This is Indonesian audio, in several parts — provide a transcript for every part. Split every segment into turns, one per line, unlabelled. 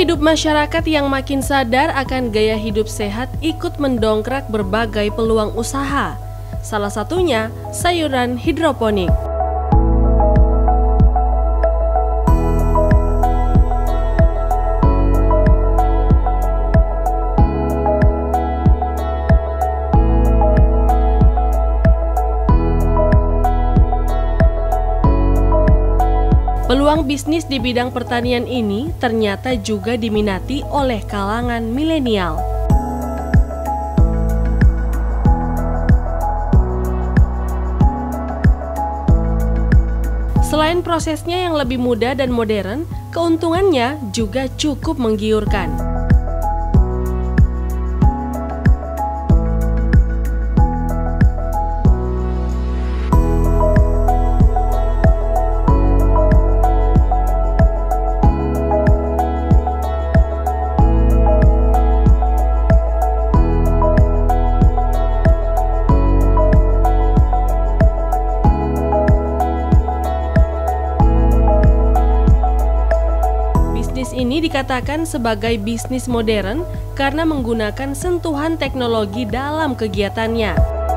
hidup masyarakat yang makin sadar akan gaya hidup sehat ikut mendongkrak berbagai peluang usaha. Salah satunya sayuran hidroponik. Peluang bisnis di bidang pertanian ini ternyata juga diminati oleh kalangan milenial. Selain prosesnya yang lebih mudah dan modern, keuntungannya juga cukup menggiurkan. Ini dikatakan sebagai bisnis modern karena menggunakan sentuhan teknologi dalam kegiatannya.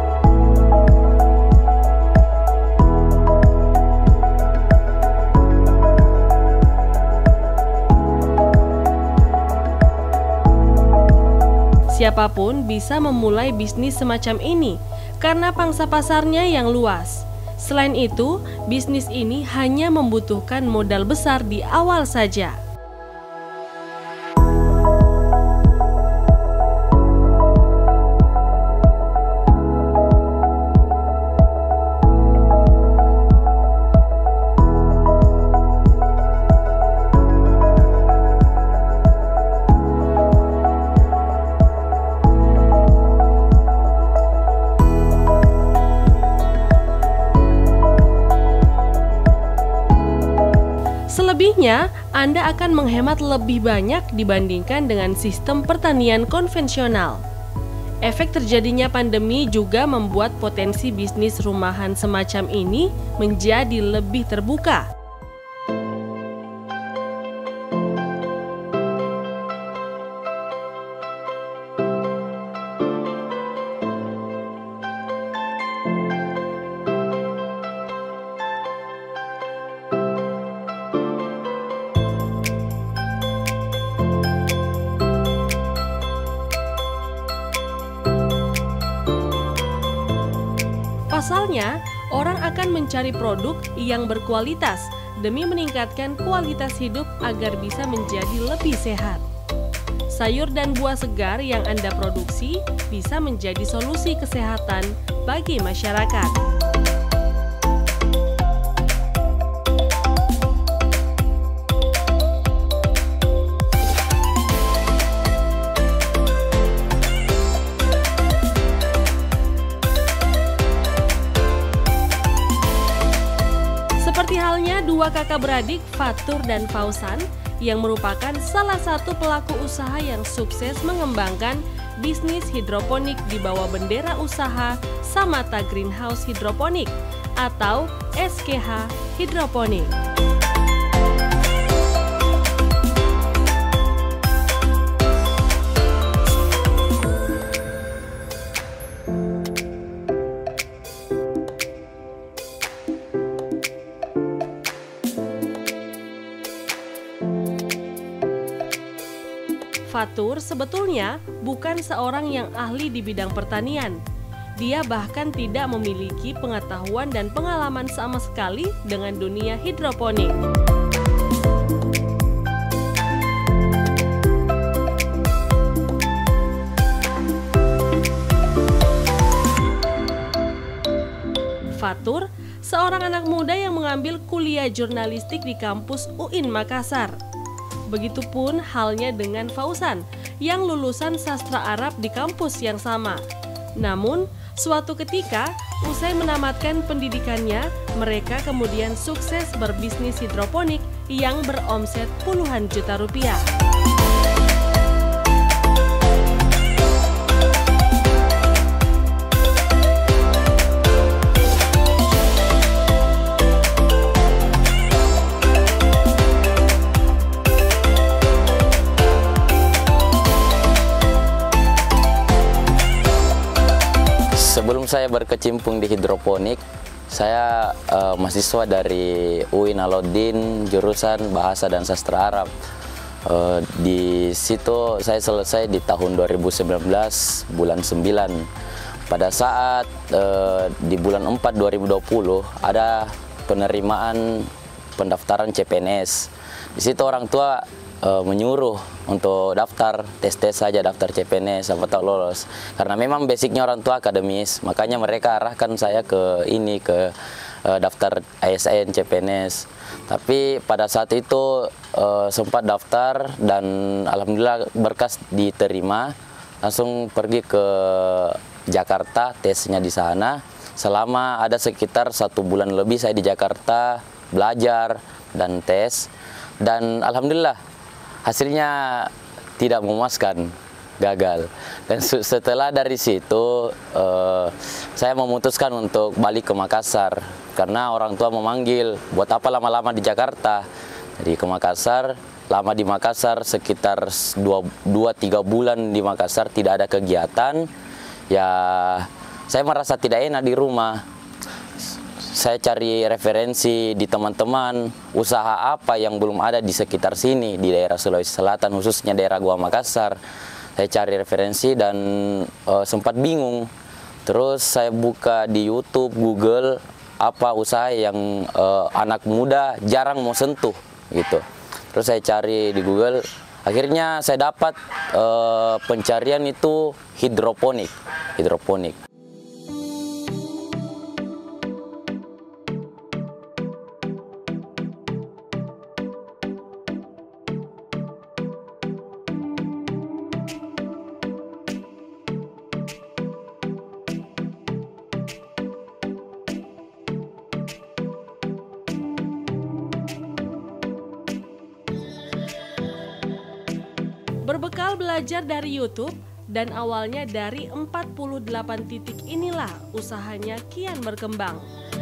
Siapapun bisa memulai bisnis semacam ini karena pangsa pasarnya yang luas. Selain itu, bisnis ini hanya membutuhkan modal besar di awal saja. Selebihnya, Anda akan menghemat lebih banyak dibandingkan dengan sistem pertanian konvensional. Efek terjadinya pandemi juga membuat potensi bisnis rumahan semacam ini menjadi lebih terbuka. Pasalnya, orang akan mencari produk yang berkualitas demi meningkatkan kualitas hidup agar bisa menjadi lebih sehat. Sayur dan buah segar yang Anda produksi bisa menjadi solusi kesehatan bagi masyarakat. Seperti halnya dua kakak beradik, Fatur dan Fauzan, yang merupakan salah satu pelaku usaha yang sukses mengembangkan bisnis hidroponik di bawah bendera usaha Samata Greenhouse Hidroponik atau SKH Hidroponik. Fatur sebetulnya bukan seorang yang ahli di bidang pertanian. Dia bahkan tidak memiliki pengetahuan dan pengalaman sama sekali dengan dunia hidroponik. Fatur, seorang anak muda yang mengambil kuliah jurnalistik di kampus UIN Makassar. Begitupun halnya dengan Fauzan yang lulusan sastra Arab di kampus yang sama. Namun, suatu ketika, usai menamatkan pendidikannya, mereka kemudian sukses berbisnis hidroponik yang beromset puluhan juta rupiah.
Sebelum saya berkecimpung di hidroponik, saya mahasiswa dari UIN Alauddin, jurusan Bahasa dan Sastra Arab. Di situ saya selesai di tahun 2019, bulan 9. Pada saat di bulan 4 2020 ada penerimaan pendaftaran CPNS. Di situ orang tua menyuruh untuk daftar, tes saja daftar CPNS, siapa tahu lolos. Karena memang basicnya orang tua akademis, makanya mereka arahkan saya ke daftar ASN CPNS. Tapi pada saat itu sempat daftar dan alhamdulillah berkas diterima, langsung pergi ke Jakarta, tesnya di sana. Selama ada sekitar 1 bulan lebih saya di Jakarta belajar dan tes, dan alhamdulillah hasilnya tidak memuaskan, gagal. Dan setelah dari situ saya memutuskan untuk balik ke Makassar karena orang tua memanggil, buat apa lama-lama di Jakarta. Jadi ke Makassar, lama di Makassar sekitar 2-3 bulan di Makassar, tidak ada kegiatan. Ya saya merasa tidak enak di rumah. Saya cari referensi di teman-teman, usaha apa yang belum ada di sekitar sini, di daerah Sulawesi Selatan, khususnya daerah Gua Makassar. Saya cari referensi dan sempat bingung. Terus saya buka di YouTube, Google, apa usaha yang anak muda jarang mau sentuh gitu. Terus saya cari di Google, akhirnya saya dapat pencarian itu hidroponik.
Berbekal belajar dari YouTube dan awalnya dari 48 titik inilah usahanya kian berkembang.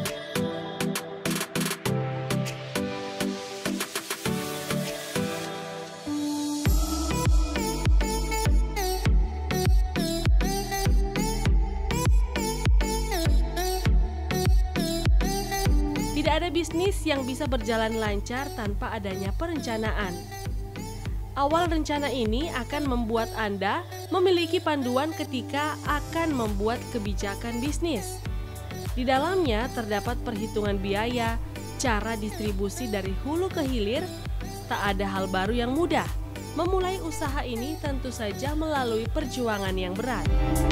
Tidak ada bisnis yang bisa berjalan lancar tanpa adanya perencanaan. Awal rencana ini akan membuat Anda memiliki panduan ketika akan membuat kebijakan bisnis. Di dalamnya terdapat perhitungan biaya, cara distribusi dari hulu ke hilir. Tak ada hal baru yang mudah. Memulai usaha ini tentu saja melalui perjuangan yang berat.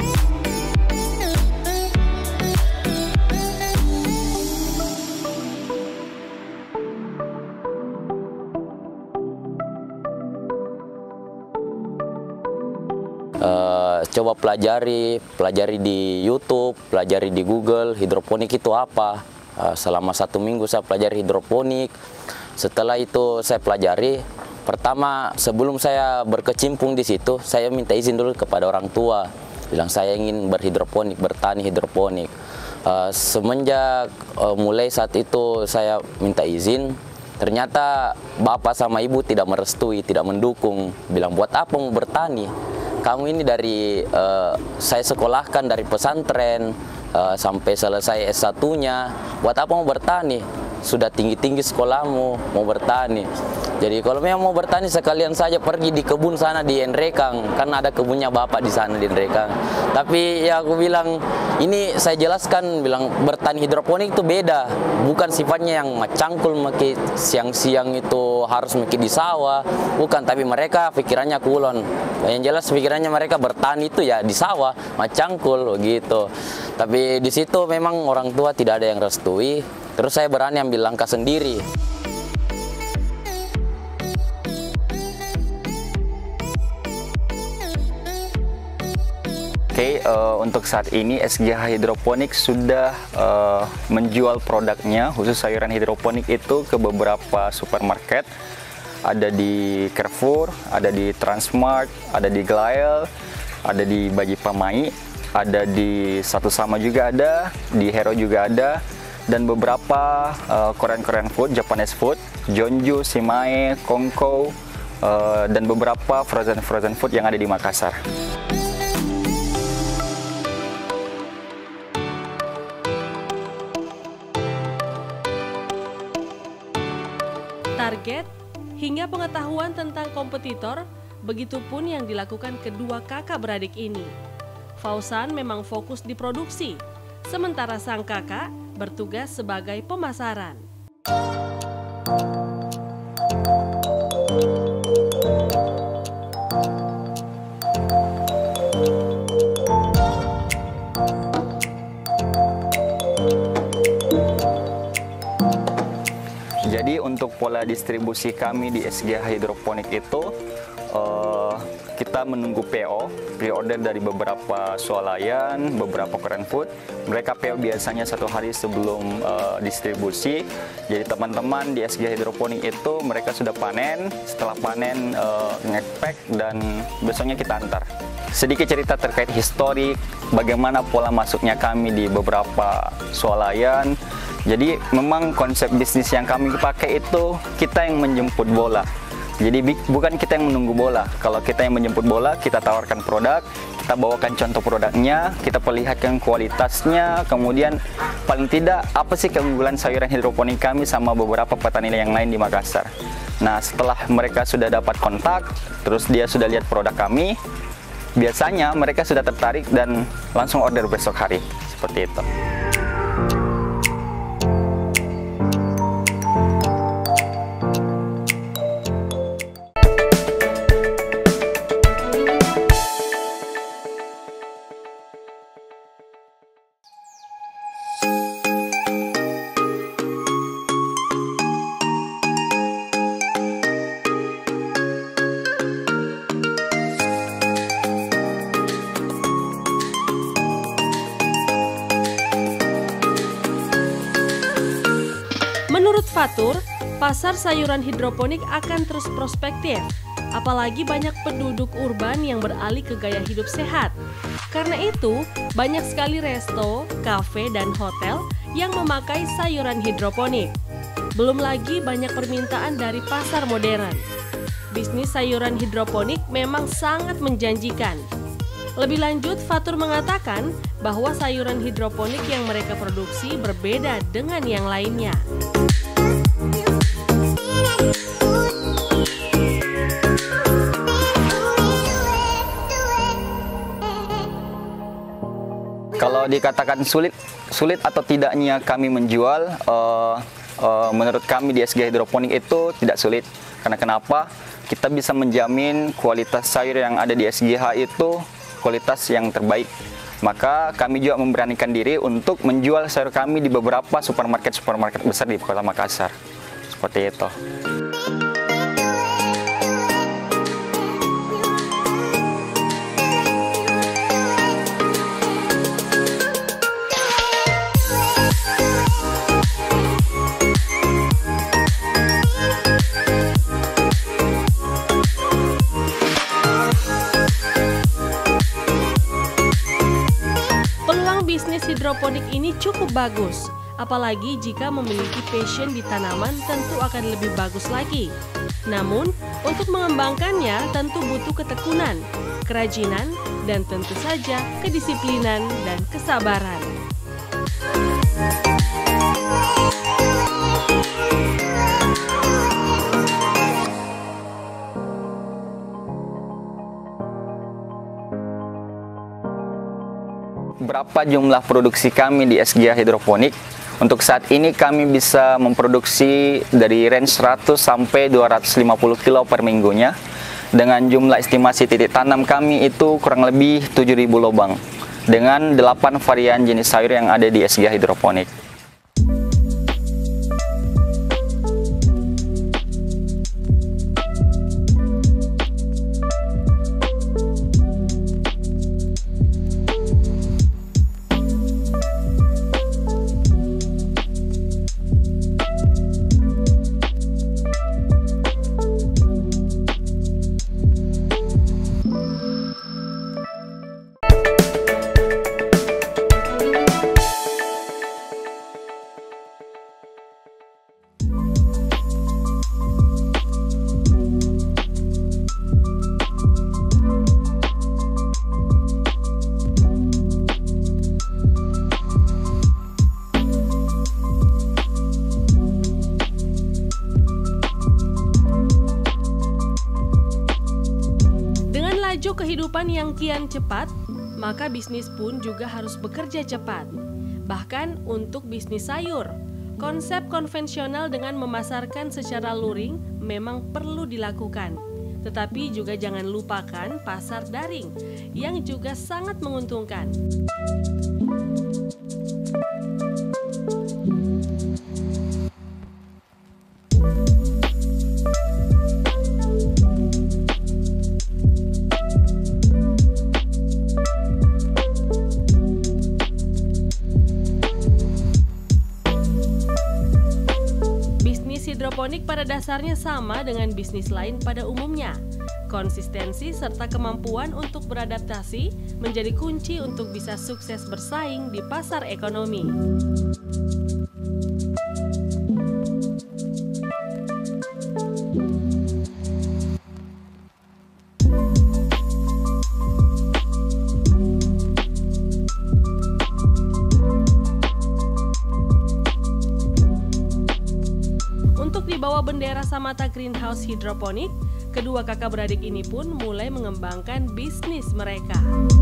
Coba pelajari di YouTube, pelajari di Google, hidroponik itu apa. Selama 1 minggu saya pelajari hidroponik. Setelah itu saya pelajari, pertama sebelum saya berkecimpung di situ, saya minta izin dulu kepada orang tua. Bilang saya ingin berhidroponik, bertani hidroponik. Semenjak mulai saat itu saya minta izin, ternyata bapak sama ibu tidak merestui, tidak mendukung. Bilang, buat apa mau bertani? Kamu ini dari saya sekolahkan dari pesantren sampai selesai S1-nya, buat apa mau bertani? Sudah tinggi-tinggi sekolahmu, mau bertani. Jadi kalau memang mau bertani sekalian saja pergi di kebun sana di Nrekang, kan ada kebunnya bapak di sana di Nrekang. Tapi ya aku bilang, ini saya jelaskan, bilang bertani hidroponik itu beda, bukan sifatnya yang macangkul maki siang-siang itu harus maki di sawah, bukan. Tapi mereka pikirannya kulon, yang jelas pikirannya mereka bertani itu ya di sawah, macangkul gitu. Tapi di situ memang orang tua tidak ada yang restui. Terus saya berani ambil langkah sendiri.
Oke, untuk saat ini SGH Hidroponik sudah menjual produknya, khusus sayuran hidroponik itu ke beberapa supermarket. Ada di Carrefour, ada di Transmart, ada di Glael, ada di Baji Pamai, ada di Satu Sama juga ada, di Hero juga ada, dan beberapa Korean food, Japanese food, Jeonju, Simae, Kongko, dan beberapa frozen food yang ada di Makassar.
target, hingga pengetahuan tentang kompetitor, begitupun yang dilakukan kedua kakak beradik ini. Fauzan memang fokus di produksi, sementara sang kakak bertugas sebagai pemasaran.
Jadi untuk pola distribusi kami di SGH Hidroponik itu kita menunggu PO, pre-order dari beberapa swalayan, beberapa Korean food. Mereka PO biasanya 1 hari sebelum distribusi. Jadi teman-teman di SGH Hidroponik itu mereka sudah panen, setelah panen nge-pack dan besoknya kita antar. Sedikit cerita terkait historik, bagaimana pola masuknya kami di beberapa swalayan. Jadi memang konsep bisnis yang kami pakai itu kita yang menjemput bola. Jadi bukan kita yang menunggu bola. Kalau kita yang menjemput bola, kita tawarkan produk, kita bawakan contoh produknya, kita perlihatkan kualitasnya, kemudian paling tidak apa sih keunggulan sayuran hidroponik kami sama beberapa petani yang lain di Makassar. Nah, setelah mereka sudah dapat kontak, terus dia sudah lihat produk kami, biasanya mereka sudah tertarik dan langsung order besok hari. Seperti itu.
Menurut Fatur, pasar sayuran hidroponik akan terus prospektif, apalagi banyak penduduk urban yang beralih ke gaya hidup sehat. Karena itu, banyak sekali resto, kafe, dan hotel yang memakai sayuran hidroponik. Belum lagi banyak permintaan dari pasar modern. Bisnis sayuran hidroponik memang sangat menjanjikan. Lebih lanjut, Fatur mengatakan bahwa sayuran hidroponik yang mereka produksi berbeda dengan yang lainnya.
Kalau dikatakan sulit atau tidaknya kami menjual, menurut kami di SGH Hidroponik itu tidak sulit. Karena kenapa? Kita bisa menjamin kualitas sayur yang ada di SGH itu kualitas yang terbaik. Maka kami juga memberanikan diri untuk menjual sayur kami di beberapa supermarket besar di Kota Makassar. Seperti itu.
Bisnis hidroponik ini cukup bagus, apalagi jika memiliki passion di tanaman tentu akan lebih bagus lagi. Namun, untuk mengembangkannya tentu butuh ketekunan, kerajinan, dan tentu saja kedisiplinan dan kesabaran.
Berapa jumlah produksi kami di SGH Hidroponik? Untuk saat ini kami bisa memproduksi dari range 100 sampai 250 kilo per minggunya. Dengan jumlah estimasi titik tanam kami itu kurang lebih 7.000 lubang. Dengan 8 varian jenis sayur yang ada di SGH Hidroponik.
yang kian cepat, maka bisnis pun juga harus bekerja cepat. Bahkan untuk bisnis sayur, konsep konvensional dengan memasarkan secara luring memang perlu dilakukan. Tetapi juga jangan lupakan pasar daring yang juga sangat menguntungkan. Hidroponik pada dasarnya sama dengan bisnis lain pada umumnya. Konsistensi serta kemampuan untuk beradaptasi menjadi kunci untuk bisa sukses bersaing di pasar ekonomi. Di bawah bendera Samata Greenhouse Hidroponik, kedua kakak beradik ini pun mulai mengembangkan bisnis mereka.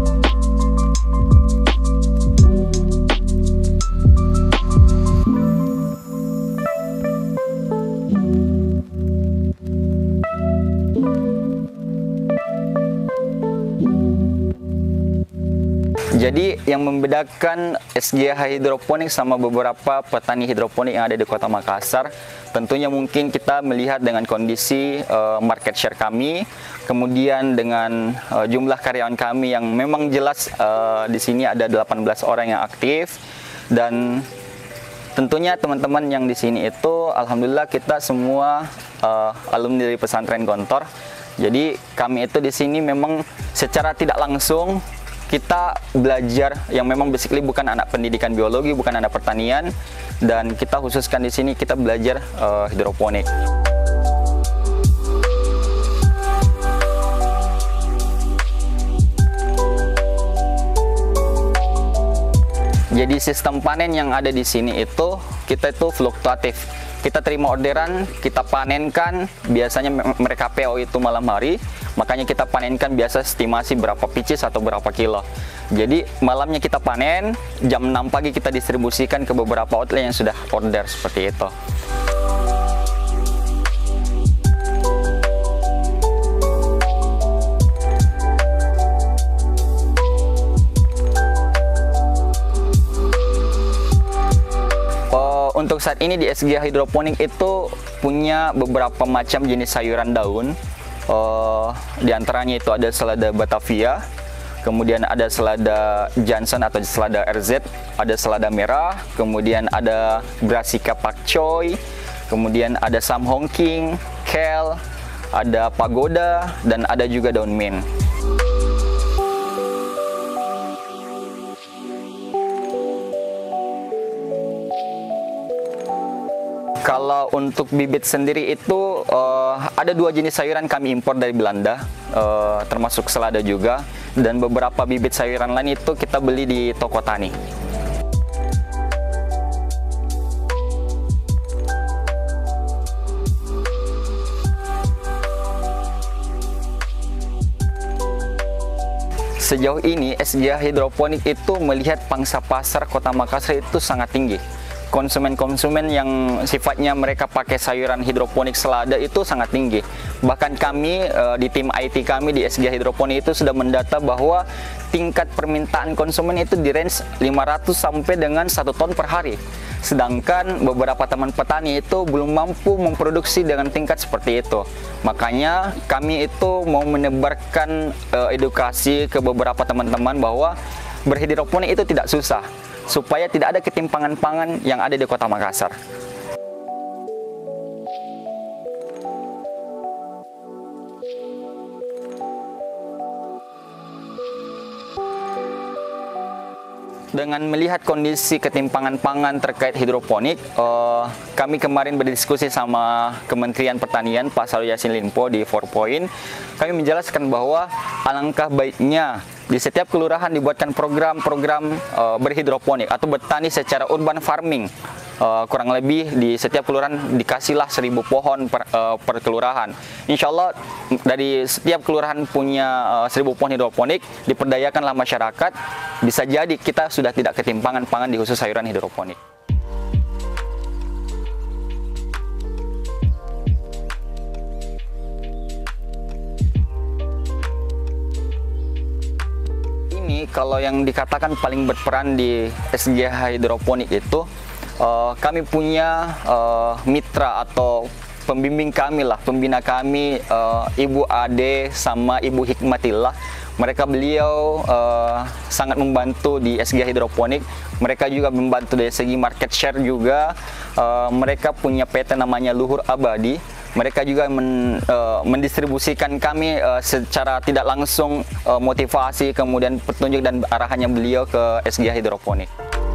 Jadi yang membedakan SGH Hidroponik sama beberapa petani hidroponik yang ada di Kota Makassar, tentunya mungkin kita melihat dengan kondisi market share kami, kemudian dengan jumlah karyawan kami yang memang jelas di sini ada 18 orang yang aktif, dan tentunya teman-teman yang di sini itu alhamdulillah kita semua alumni dari pesantren Gontor. Jadi kami itu di sini memang secara tidak langsung kita belajar yang memang basically bukan anak pendidikan biologi, bukan anak pertanian, dan kita khususkan di sini kita belajar hidroponik. Jadi sistem panen yang ada di sini itu kita itu fluktuatif. Kita terima orderan, kita panenkan, biasanya mereka PO itu malam hari, makanya kita panenkan biasa estimasi berapa pieces atau berapa kilo. Jadi malamnya kita panen, jam 6 pagi kita distribusikan ke beberapa outlet yang sudah order seperti itu. Untuk saat ini di SGH Hidroponik itu punya beberapa macam jenis sayuran daun. Di antaranya itu ada selada Batavia, kemudian ada selada Johnson atau selada RZ, ada selada merah, kemudian ada Brassica pakcoy, kemudian ada Sam Hongking, kale, ada pagoda, dan ada juga daun mint. Kalau untuk bibit sendiri itu ada dua jenis sayuran kami impor dari Belanda, termasuk selada juga, dan beberapa bibit sayuran lain itu kita beli di toko tani. Sejauh ini SGH Hidroponik itu melihat pangsa pasar Kota Makassar itu sangat tinggi. Konsumen-konsumen yang sifatnya mereka pakai sayuran hidroponik selada itu sangat tinggi. Bahkan kami di tim IT kami di SGH Hidroponik itu sudah mendata bahwa tingkat permintaan konsumen itu di range 500 sampai dengan 1 ton per hari. Sedangkan beberapa teman petani itu belum mampu memproduksi dengan tingkat seperti itu. Makanya kami itu mau menebarkan edukasi ke beberapa teman-teman bahwa berhidroponik itu tidak susah, supaya tidak ada ketimpangan pangan yang ada di Kota Makassar. Dengan melihat kondisi ketimpangan pangan terkait hidroponik, kami kemarin berdiskusi sama Kementerian Pertanian Pak Syahrul Yassin Limpo di 4 Point. Kami menjelaskan bahwa alangkah baiknya di setiap kelurahan dibuatkan program-program berhidroponik atau bertani secara urban farming. kurang lebih di setiap kelurahan dikasihlah 1000 pohon per kelurahan. Insya Allah dari setiap kelurahan punya 1000 pohon hidroponik, diperdayakanlah masyarakat, bisa jadi kita sudah tidak ketimpangan pangan di khusus sayuran hidroponik. Kalau yang dikatakan paling berperan di SGH hidroponik itu, kami punya mitra atau pembimbing kami lah, pembina kami, Ibu Ade sama Ibu Hikmatillah. Beliau sangat membantu di SGH hidroponik. Mereka juga membantu dari segi market share juga. Mereka punya PT namanya Luhur Abadi. Mereka juga mendistribusikan kami secara tidak langsung motivasi, kemudian petunjuk dan arahannya beliau ke SGH hidroponik.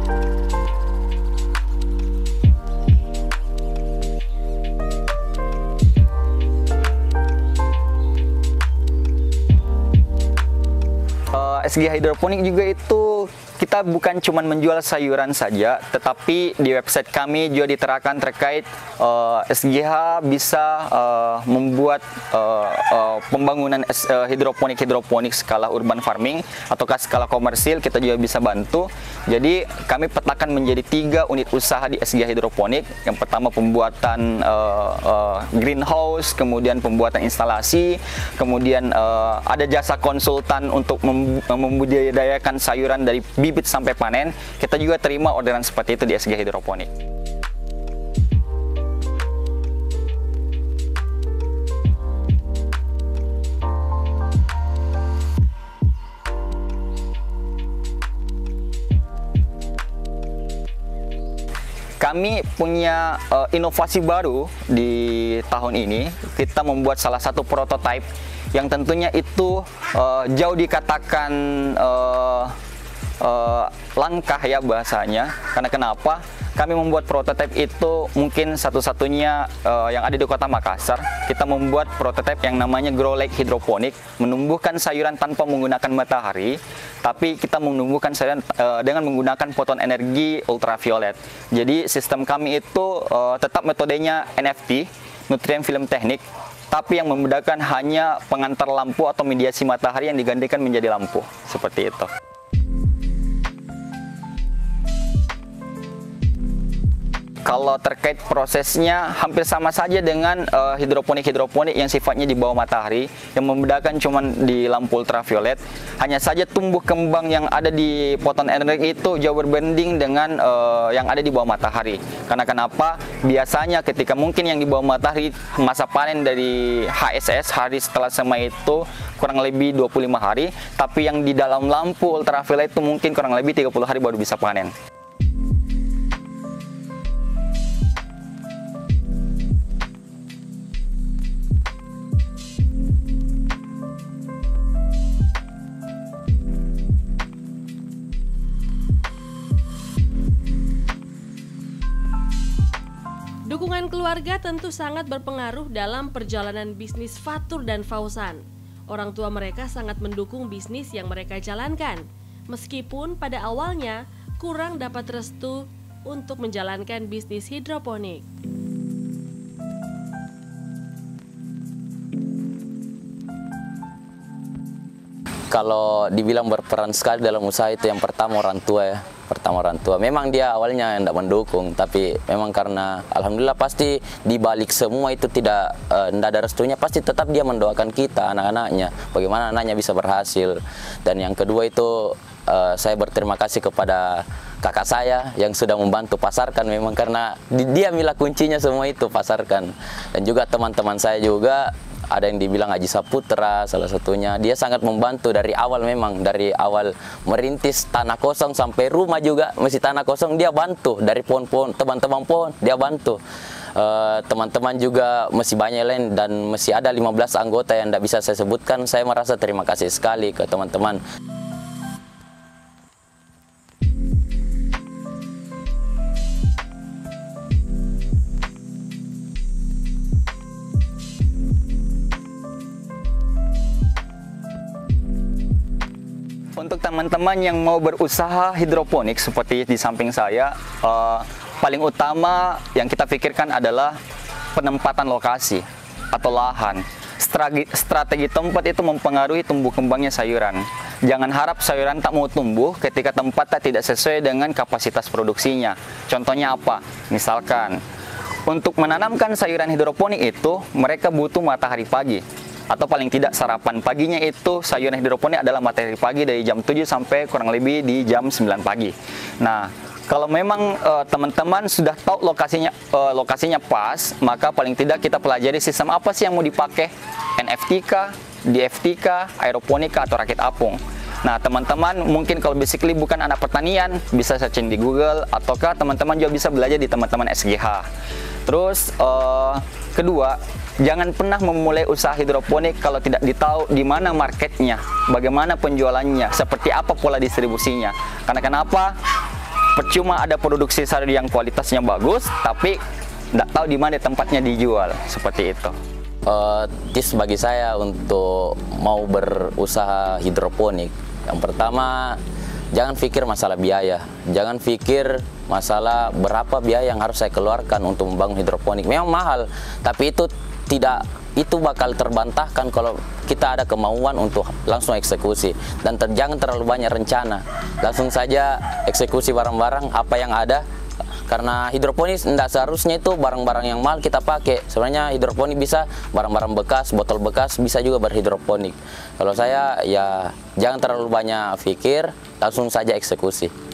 SGH hidroponik juga itu kita bukan cuma menjual sayuran saja, tetapi di website kami juga diterangkan terkait SGH bisa membuat pembangunan hidroponik skala urban farming ataukah skala komersil, kita juga bisa bantu. Jadi kami petakan menjadi 3 unit usaha di SGH hidroponik. Yang pertama pembuatan greenhouse, kemudian pembuatan instalasi, kemudian ada jasa konsultan untuk membudidayakan sayuran dari bibit sampai panen. Kita juga terima orderan seperti itu di SGH hidroponik. Kami punya inovasi baru di tahun ini. Kita membuat salah satu prototipe yang tentunya itu jauh dikatakan langkah ya bahasanya. Karena kenapa? Kami membuat prototipe itu mungkin satu-satunya yang ada di Kota Makassar. Kita membuat prototipe yang namanya Grow Lake Hidroponik, menumbuhkan sayuran tanpa menggunakan matahari, tapi kita menumbuhkan sayuran dengan menggunakan foton energi ultraviolet. Jadi sistem kami itu tetap metodenya NFT, nutrien film teknik, tapi yang membedakan hanya pengantar lampu atau mediasi matahari yang digantikan menjadi lampu, seperti itu. Kalau terkait prosesnya hampir sama saja dengan hidroponik yang sifatnya di bawah matahari. Yang membedakan cuma di lampu ultraviolet. Hanya saja tumbuh kembang yang ada di foton energi itu jauh berbanding dengan yang ada di bawah matahari. Karena kenapa? Biasanya ketika mungkin yang di bawah matahari masa panen dari HSS, hari setelah semai itu kurang lebih 25 hari. Tapi yang di dalam lampu ultraviolet itu mungkin kurang lebih 30 hari baru bisa panen.
Dukungan keluarga tentu sangat berpengaruh dalam perjalanan bisnis Fatur dan Fauzan. Orang tua mereka sangat mendukung bisnis yang mereka jalankan, meskipun pada awalnya kurang dapat restu untuk menjalankan bisnis hidroponik.
Kalau dibilang berperan sekali dalam usaha itu yang pertama orang tua ya. Pertama orang tua. Memang dia awalnya tidak mendukung, tapi memang karena alhamdulillah pasti di balik semua itu tidak ada restunya, pasti tetap dia mendoakan kita, anak-anaknya, bagaimana anaknya bisa berhasil. Dan yang kedua itu saya berterima kasih kepada kakak saya yang sudah membantu pasarkan, memang karena dia milah kuncinya semua itu pasarkan. Dan juga teman-teman saya juga, ada yang dibilang Haji Saputra salah satunya, dia sangat membantu dari awal, memang dari awal merintis tanah kosong sampai rumah juga masih tanah kosong, dia bantu dari pohon-pohon, teman-teman pohon dia bantu. Teman-teman juga masih banyak lain dan masih ada 15 anggota yang tidak bisa saya sebutkan. Saya merasa terima kasih sekali ke teman-teman.
Untuk teman-teman yang mau berusaha hidroponik seperti di samping saya, paling utama yang kita pikirkan adalah penempatan lokasi atau lahan. Strategi tempat itu mempengaruhi tumbuh kembangnya sayuran. Jangan harap sayuran tak mau tumbuh ketika tempat tak tidak sesuai dengan kapasitas produksinya. Contohnya apa? Misalkan, untuk menanamkan sayuran hidroponik itu, mereka butuh matahari pagi. Atau paling tidak sarapan paginya itu sayuran hidroponik adalah matahari pagi dari jam 7 sampai kurang lebih di jam 9 pagi. Nah, kalau memang teman-teman sudah tahu lokasinya pas, maka paling tidak kita pelajari sistem apa sih yang mau dipakai, NFT kah, DFT kah, aeroponik kah, atau rakit apung. Nah, teman-teman mungkin kalau basically bukan anak pertanian, bisa searching di Google, ataukah teman-teman juga bisa belajar di teman-teman SGH. Terus kedua, jangan pernah memulai usaha hidroponik kalau tidak ditahu di mana marketnya, bagaimana penjualannya, seperti apa pola distribusinya. Karena kenapa? Percuma ada produksi sayur yang kualitasnya bagus, tapi tidak tahu di mana tempatnya dijual, seperti itu.
Tips bagi saya untuk mau berusaha hidroponik, yang pertama, jangan pikir masalah biaya, jangan pikir masalah berapa biaya yang harus saya keluarkan untuk membangun hidroponik. Memang mahal, tapi itu bakal terbantahkan kalau kita ada kemauan untuk langsung eksekusi. Dan jangan terlalu banyak rencana, langsung saja eksekusi barang-barang apa yang ada. Karena hidroponik tidak seharusnya itu barang-barang yang mahal kita pakai. Sebenarnya hidroponik bisa barang-barang bekas, botol bekas bisa juga berhidroponik. Kalau saya ya jangan terlalu banyak pikir, langsung saja eksekusi.